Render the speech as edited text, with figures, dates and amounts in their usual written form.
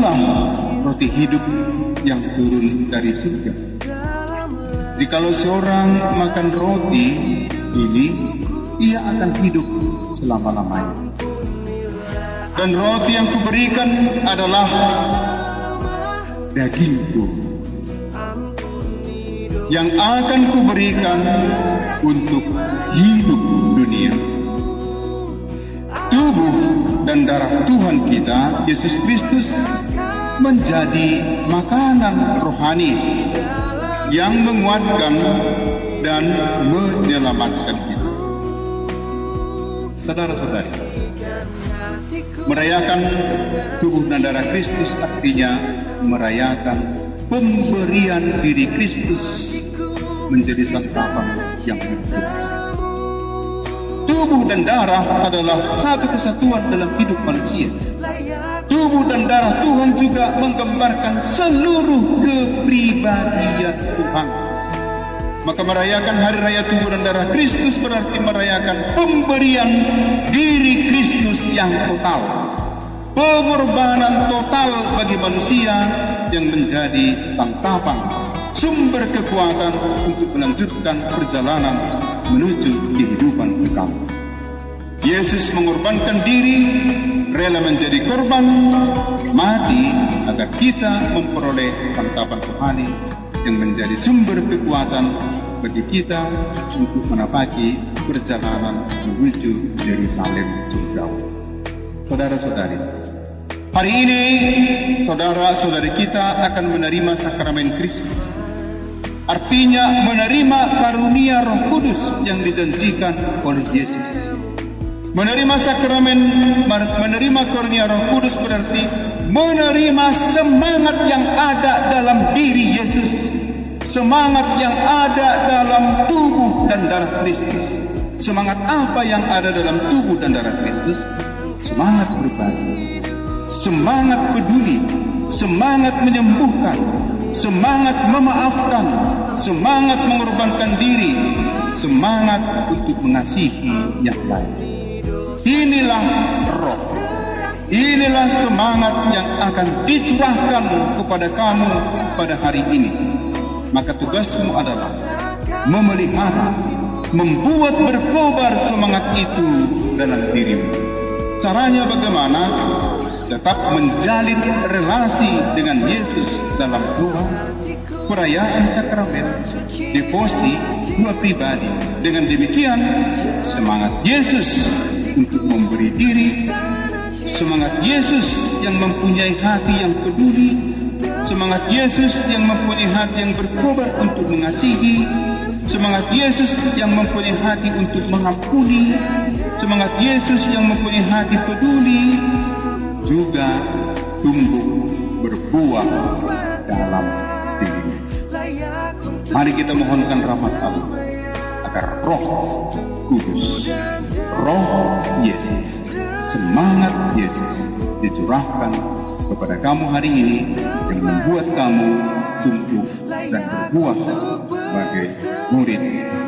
Akulah roti hidup yang turun dari surga. Jikalau seorang makan roti ini, ia akan hidup selama-lamanya. Dan roti yang kuberikan adalah dagingku, yang akan kuberikan untuk hidup dunia. Tubuh dan darah Tuhan kita, Yesus Kristus, menjadi makanan rohani yang menguatkan dan menyelamatkan kita. Saudara-saudari, merayakan tubuh dan darah Kristus artinya merayakan pemberian diri Kristus menjadi santapan yang hidup. Tubuh dan darah adalah satu kesatuan dalam hidup manusia. Tubuh dan darah Tuhan juga menggambarkan seluruh kepribadian Tuhan. Maka merayakan hari raya tubuh dan darah Kristus berarti merayakan pemberian diri Kristus yang total. Pengorbanan total bagi manusia yang menjadi santapan, sumber kekuatan untuk melanjutkan perjalanan menuju kehidupan kekal. Yesus mengorbankan diri, rela menjadi korban, mati agar kita memperoleh santapan rohani yang menjadi sumber kekuatan bagi kita untuk menapaki perjalanan menuju Yerusalem surgawi. Saudara-saudari, hari ini saudara-saudari kita akan menerima sakramen Kristus. Artinya menerima karunia Roh Kudus yang dijanjikan oleh Yesus. Menerima sakramen, menerima karunia Roh Kudus berarti menerima semangat yang ada dalam diri Yesus, semangat yang ada dalam tubuh dan darah Kristus. Semangat apa yang ada dalam tubuh dan darah Kristus? Semangat berbagi, semangat peduli, semangat menyembuhkan, semangat memaafkan, semangat mengorbankan diri, semangat untuk mengasihi yang lain. Inilah roh, inilah semangat yang akan dicurahkan kepada kamu pada hari ini. Maka tugasmu adalah memelihara, membuat berkobar semangat itu dalam dirimu. Caranya bagaimana? Tetap menjalin relasi dengan Yesus dalam doa, perayaan sakramen, devosi dua pribadi. Dengan demikian, semangat Yesus untuk memberi diri, semangat Yesus yang mempunyai hati yang peduli, semangat Yesus yang mempunyai hati yang berkobar untuk mengasihi, semangat Yesus yang mempunyai hati untuk mengampuni, semangat Yesus yang mempunyai hati peduli, juga tumbuh berbuah dalam diri. Mari kita mohonkan rahmat Allah agar Roh Kudus, Roh Yesus, semangat Yesus dicurahkan kepada kamu hari ini yang membuat kamu tumbuh dan berbuah sebagai murid